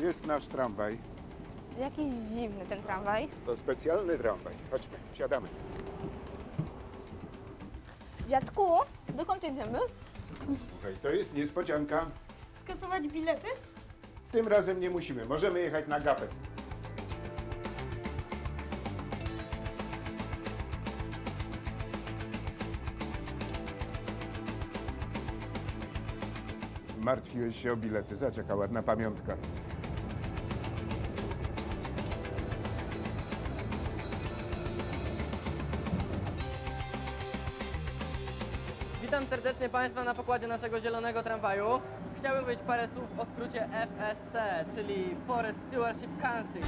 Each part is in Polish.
jest nasz tramwaj. Jakiś dziwny ten tramwaj. To specjalny tramwaj. Chodźmy, wsiadamy. Dziadku, dokąd jedziemy? Słuchaj, to jest niespodzianka. Skasować bilety? Tym razem nie musimy. Możemy jechać na gapę. Martwiłeś się o bilety. Zaczeka ładna pamiątka. Witam serdecznie Państwa na pokładzie naszego zielonego tramwaju. Chciałbym powiedzieć parę słów o skrócie FSC, czyli Forest Stewardship Council.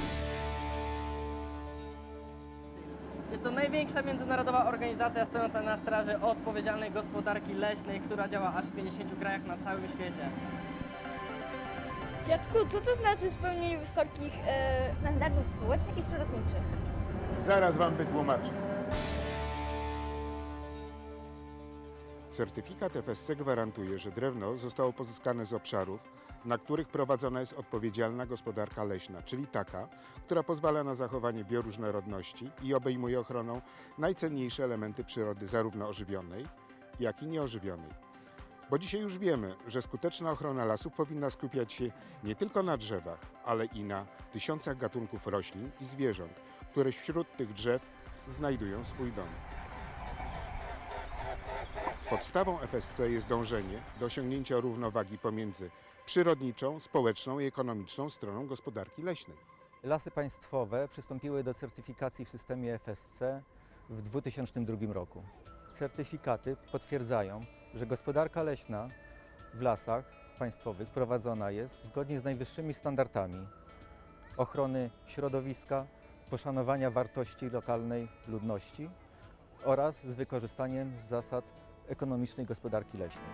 Jest to największa międzynarodowa organizacja stojąca na straży odpowiedzialnej gospodarki leśnej, która działa aż w 50 krajach na całym świecie. Dziadku, co to znaczy spełnienie wysokich standardów społecznych i przyrodniczych? Zaraz wam wytłumaczę. Certyfikat FSC gwarantuje, że drewno zostało pozyskane z obszarów, na których prowadzona jest odpowiedzialna gospodarka leśna, czyli taka, która pozwala na zachowanie bioróżnorodności i obejmuje ochroną najcenniejsze elementy przyrody, zarówno ożywionej, jak i nieożywionej. Bo dzisiaj już wiemy, że skuteczna ochrona lasów powinna skupiać się nie tylko na drzewach, ale i na tysiącach gatunków roślin i zwierząt, które wśród tych drzew znajdują swój dom. Podstawą FSC jest dążenie do osiągnięcia równowagi pomiędzy przyrodniczą, społeczną i ekonomiczną stroną gospodarki leśnej. Lasy państwowe przystąpiły do certyfikacji w systemie FSC w 2002 roku. Certyfikaty potwierdzają, że gospodarka leśna w lasach państwowych prowadzona jest zgodnie z najwyższymi standardami ochrony środowiska, poszanowania wartości lokalnej ludności oraz z wykorzystaniem zasad ekonomicznej gospodarki leśnej.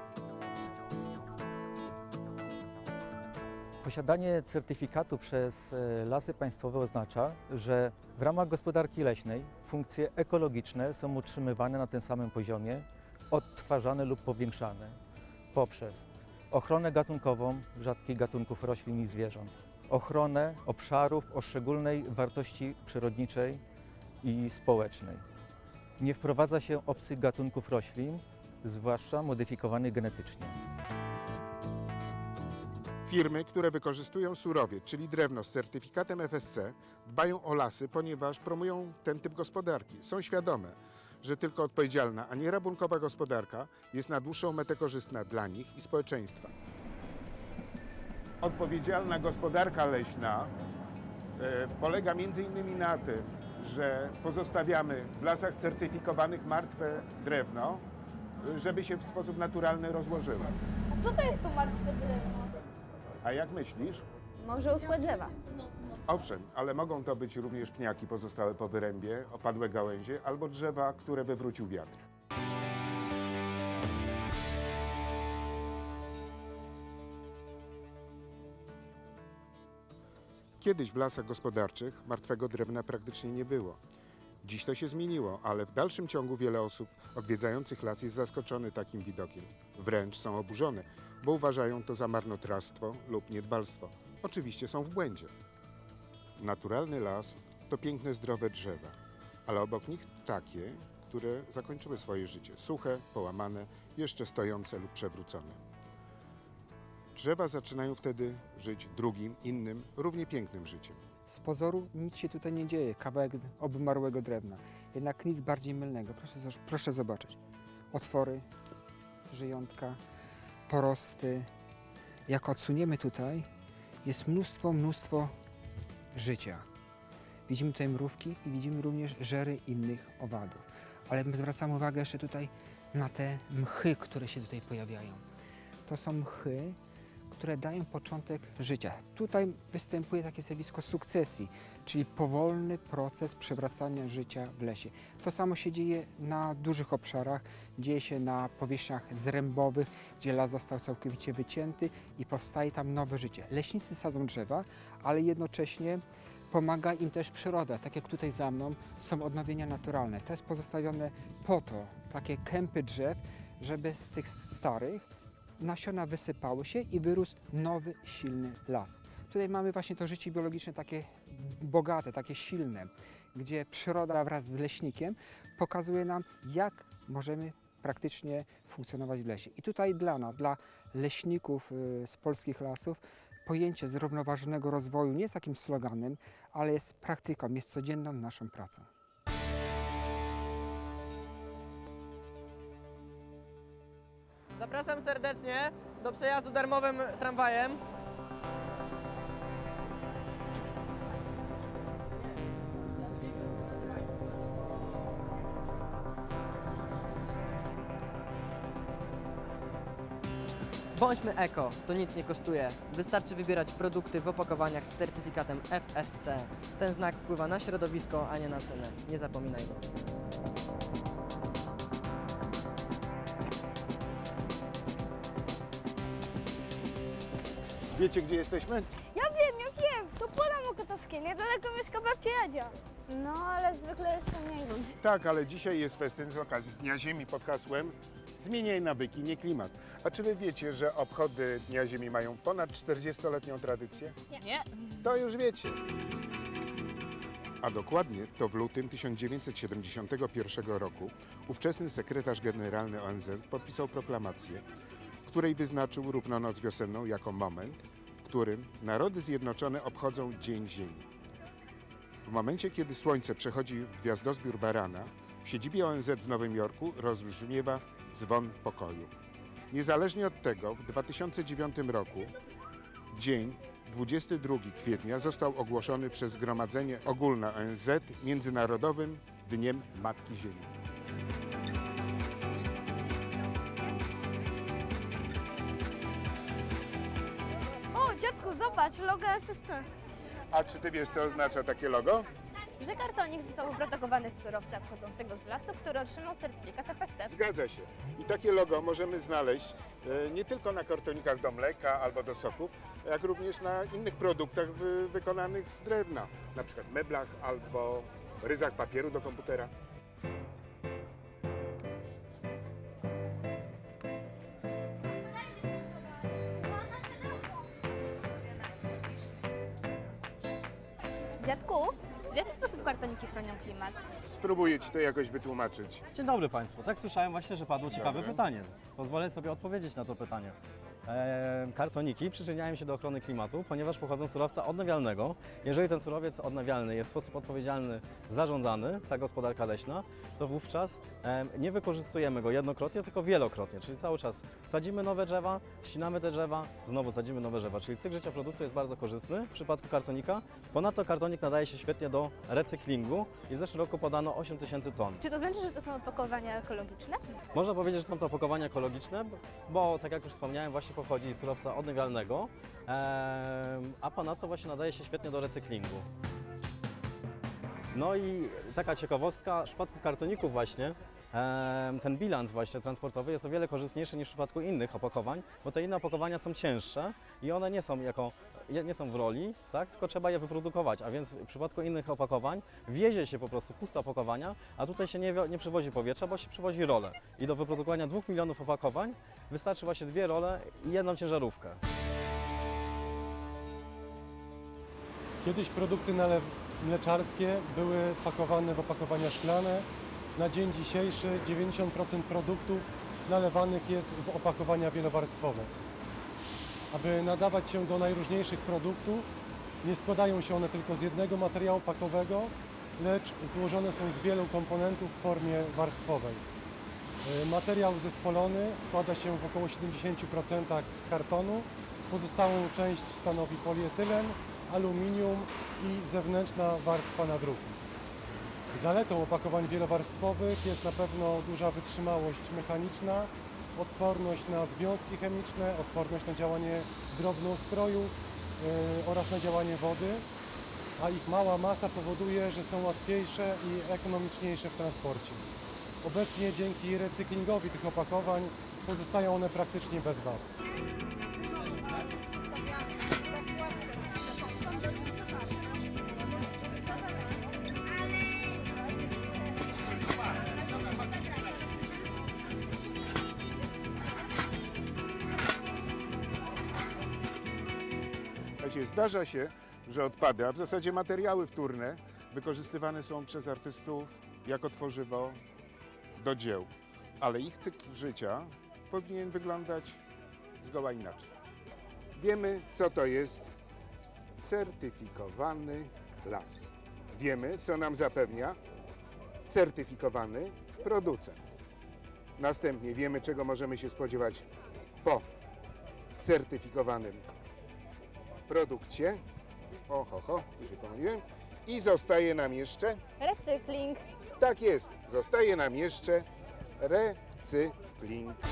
Posiadanie certyfikatu przez Lasy Państwowe oznacza, że w ramach gospodarki leśnej funkcje ekologiczne są utrzymywane na tym samym poziomie, odtwarzane lub powiększane poprzez ochronę gatunkową rzadkich gatunków roślin i zwierząt, ochronę obszarów o szczególnej wartości przyrodniczej i społecznej. Nie wprowadza się obcych gatunków roślin, zwłaszcza modyfikowanych genetycznie. Firmy, które wykorzystują surowiec, czyli drewno z certyfikatem FSC, dbają o lasy, ponieważ promują ten typ gospodarki. Są świadome, że tylko odpowiedzialna, a nie rabunkowa gospodarka jest na dłuższą metę korzystna dla nich i społeczeństwa. Odpowiedzialna gospodarka leśna polega m.in. na tym, że pozostawiamy w lasach certyfikowanych martwe drewno, żeby się w sposób naturalny rozłożyło. A co to jest to martwe drewno? A jak myślisz? Może uschłe drzewa. Owszem, ale mogą to być również pniaki pozostałe po wyrębie, opadłe gałęzie albo drzewa, które wywrócił wiatr. Kiedyś w lasach gospodarczych martwego drewna praktycznie nie było. Dziś to się zmieniło, ale w dalszym ciągu wiele osób odwiedzających las jest zaskoczone takim widokiem. Wręcz są oburzone, bo uważają to za marnotrawstwo lub niedbalstwo. Oczywiście są w błędzie. Naturalny las to piękne, zdrowe drzewa, ale obok nich takie, które zakończyły swoje życie. Suche, połamane, jeszcze stojące lub przewrócone. Drzewa zaczynają wtedy żyć drugim, innym, równie pięknym życiem. Z pozoru nic się tutaj nie dzieje, kawałek obumarłego drewna. Jednak nic bardziej mylnego. Proszę zobaczyć. Otwory, żyjątka, porosty. Jak odsuniemy tutaj, jest mnóstwo życia. Widzimy tutaj mrówki i widzimy również żery innych owadów. Ale zwracam uwagę jeszcze tutaj na te mchy, które się tutaj pojawiają. To są mchy, które dają początek życia. Tutaj występuje takie zjawisko sukcesji, czyli powolny proces przywracania życia w lesie. To samo się dzieje na dużych obszarach, dzieje się na powierzchniach zrębowych, gdzie las został całkowicie wycięty i powstaje tam nowe życie. Leśnicy sadzą drzewa, ale jednocześnie pomaga im też przyroda. Tak jak tutaj za mną są odnowienia naturalne. To jest pozostawione po to, takie kępy drzew, żeby z tych starych nasiona wysypały się i wyrósł nowy, silny las. Tutaj mamy właśnie to życie biologiczne takie bogate, takie silne, gdzie przyroda wraz z leśnikiem pokazuje nam, jak możemy praktycznie funkcjonować w lesie. I tutaj dla nas, dla leśników z polskich lasów, pojęcie zrównoważonego rozwoju nie jest takim sloganem, ale jest praktyką, jest codzienną naszą pracą. Zapraszam serdecznie do przejazdu darmowym tramwajem. Bądźmy eko, to nic nie kosztuje. Wystarczy wybierać produkty w opakowaniach z certyfikatem FSC. Ten znak wpływa na środowisko, a nie na cenę. Nie zapominaj go. Wiecie, gdzie jesteśmy? Ja wiem, to pola mokotowskie, niedaleko mieszka babcia Jadzia. No, ale zwykle jest tam mniej ludzi. Tak, ale dzisiaj jest festyn z okazji Dnia Ziemi pod hasłem Zmieniaj nawyki, nie klimat. A czy wy wiecie, że obchody Dnia Ziemi mają ponad 40-letnią tradycję? Nie. To już wiecie. A dokładnie to w lutym 1971 roku ówczesny sekretarz generalny ONZ podpisał proklamację, w której wyznaczył równonoc wiosenną jako moment, w którym Narody Zjednoczone obchodzą Dzień Ziemi. W momencie, kiedy Słońce przechodzi w gwiazdozbiór Barana, w siedzibie ONZ w Nowym Jorku rozbrzmiewa dzwon pokoju. Niezależnie od tego, w 2009 roku dzień 22 kwietnia został ogłoszony przez Zgromadzenie Ogólne ONZ Międzynarodowym Dniem Matki Ziemi. O, dziadku, zobacz, logo FSC. A czy ty wiesz, co oznacza takie logo? Że kartonik został wyprodukowany z surowca pochodzącego z lasu, który otrzymał certyfikat FSC. Zgadza się. I takie logo możemy znaleźć nie tylko na kartonikach do mleka albo do soków, jak również na innych produktach wykonanych z drewna, na przykład meblach albo ryzach papieru do komputera. Dziadku, w jaki sposób kartoniki chronią klimat? Spróbuję ci to jakoś wytłumaczyć. Dzień dobry Państwu. Tak słyszałem właśnie, że padło ciekawe Dobry. pytanie. Pozwolę sobie odpowiedzieć na to pytanie. Kartoniki przyczyniają się do ochrony klimatu, ponieważ pochodzą z surowca odnawialnego. Jeżeli ten surowiec odnawialny jest w sposób odpowiedzialny zarządzany, ta gospodarka leśna, to wówczas nie wykorzystujemy go jednokrotnie, tylko wielokrotnie. Czyli cały czas sadzimy nowe drzewa, ścinamy te drzewa, znowu sadzimy nowe drzewa. Czyli cykl życia produktu jest bardzo korzystny w przypadku kartonika. Ponadto kartonik nadaje się świetnie do recyklingu i w zeszłym roku podano 8000 ton. Czy to znaczy, że to są opakowania ekologiczne? Można powiedzieć, że są to opakowania ekologiczne, bo tak jak już wspomniałem, właśnie pochodzi z surowca odnawialnego, a ponadto właśnie nadaje się świetnie do recyklingu. No i taka ciekawostka, w przypadku kartoników właśnie ten bilans właśnie transportowy jest o wiele korzystniejszy niż w przypadku innych opakowań, bo te inne opakowania są cięższe i one nie są w roli, tak, tylko trzeba je wyprodukować, a więc w przypadku innych opakowań wiezie się po prostu puste opakowania, a tutaj się nie przywozi powietrza, bo się przywozi rolę. I do wyprodukowania 2 milionów opakowań wystarczy właśnie 2 role i jedną ciężarówkę. Kiedyś produkty mleczarskie były pakowane w opakowania szklane. Na dzień dzisiejszy 90% produktów nalewanych jest w opakowania wielowarstwowe. Aby nadawać się do najróżniejszych produktów, nie składają się one tylko z jednego materiału pakowego, lecz złożone są z wielu komponentów w formie warstwowej. Materiał zespolony składa się w około 70% z kartonu, pozostałą część stanowi polietylen, aluminium i zewnętrzna warstwa nadruku. Zaletą opakowań wielowarstwowych jest na pewno duża wytrzymałość mechaniczna, odporność na związki chemiczne, odporność na działanie drobnoustrojów oraz na działanie wody, a ich mała masa powoduje, że są łatwiejsze i ekonomiczniejsze w transporcie. Obecnie dzięki recyklingowi tych opakowań pozostają one praktycznie bez wad. Słuchajcie, zdarza się, że odpady, a w zasadzie materiały wtórne wykorzystywane są przez artystów jako tworzywo do dzieł, ale ich cykl życia powinien wyglądać zgoła inaczej. Wiemy, co to jest certyfikowany las. Wiemy, co nam zapewnia certyfikowany producent. Następnie wiemy, czego możemy się spodziewać po certyfikowanym produkcie. Tu się pomyliłem. I zostaje nam jeszcze, Recykling. tak jest, zostaje nam jeszcze recykling.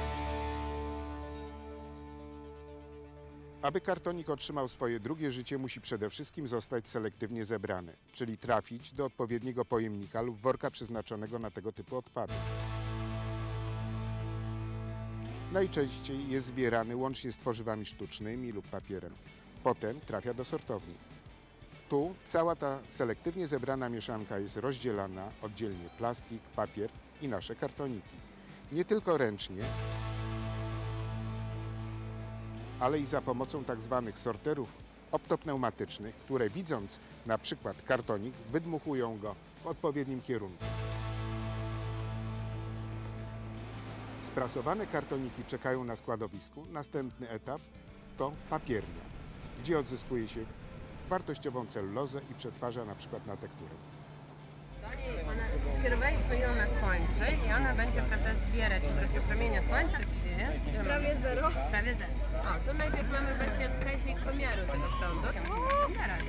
Aby kartonik otrzymał swoje drugie życie, musi przede wszystkim zostać selektywnie zebrany, czyli trafić do odpowiedniego pojemnika lub worka przeznaczonego na tego typu odpady. Najczęściej jest zbierany łącznie z tworzywami sztucznymi lub papierem. Potem trafia do sortowni. Tu cała ta selektywnie zebrana mieszanka jest rozdzielana oddzielnie plastik, papier i nasze kartoniki. Nie tylko ręcznie, ale i za pomocą tak zwanych sorterów optopneumatycznych, które widząc na przykład kartonik, wydmuchują go w odpowiednim kierunku. Sprasowane kartoniki czekają na składowisku. Następny etap to papiernia, gdzie odzyskuje się wartościową celulozę i przetwarza na przykład na tekturę. Ona pierwej ją na słońce i ona będzie, prawda, zbierać w czasie promienia słońca. Prawie zero. Prawie zero. O, tu najpierw mamy właśnie wskaźnik pomiaru tego prądu. Na razie.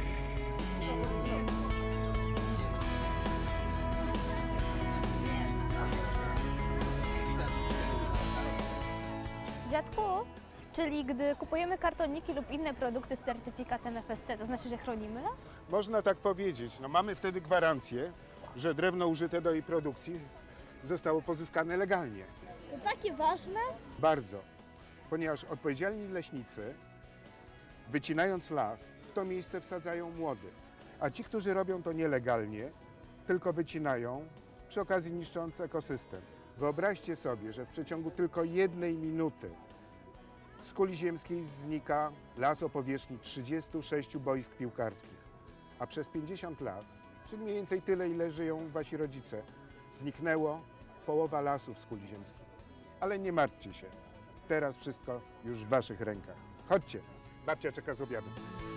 Dziadku, czyli gdy kupujemy kartoniki lub inne produkty z certyfikatem FSC, to znaczy, że chronimy las? Można tak powiedzieć. No, mamy wtedy gwarancję, że drewno użyte do jej produkcji zostało pozyskane legalnie. To takie ważne? Bardzo, ponieważ odpowiedzialni leśnicy, wycinając las, w to miejsce wsadzają młody, a ci, którzy robią to nielegalnie, tylko wycinają, przy okazji niszcząc ekosystem. Wyobraźcie sobie, że w przeciągu tylko 1 minuty z kuli ziemskiej znika las o powierzchni 36 boisk piłkarskich, a przez 50 lat, czyli mniej więcej tyle, ile żyją wasi rodzice, zniknęło połowa lasów z kuli ziemskiej. Ale nie martwcie się, teraz wszystko już w waszych rękach. Chodźcie, babcia czeka z obiadem.